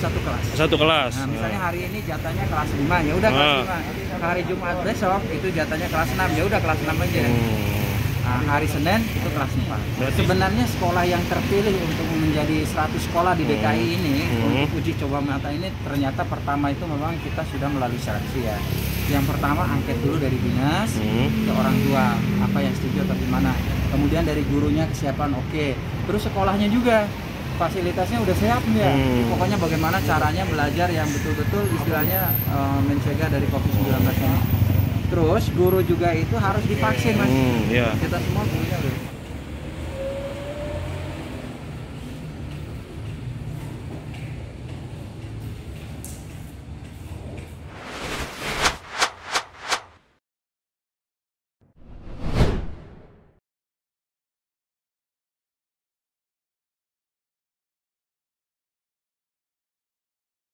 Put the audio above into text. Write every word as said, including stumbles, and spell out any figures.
satu kelas. Satu kelas. Nah, misalnya hari ini jatahnya kelas lima, ya udah kelas Ah. lima. Hari Jumat besok itu jatahnya kelas enam, ya udah kelas enam aja. Hmm. Nah, hari Senin itu kelas empat. Berarti- Sebenarnya sekolah yang terpilih untuk menjadi seratus sekolah di D K I Hmm. ini Hmm. untuk uji coba mata ini ternyata pertama itu memang kita sudah melalui seleksi ya. Yang pertama angket dulu dari dinas Hmm. ke orang tua apa yang setuju atau gimana. Kemudian dari gurunya kesiapan oke. Terus sekolahnya juga fasilitasnya udah siap ya. Hmm. Pokoknya bagaimana caranya belajar yang betul-betul istilahnya eh, mencegah dari covid sembilan belas ini. Terus guru juga itu harus divaksin mas. Hmm, ya. Kita semua gurunya udah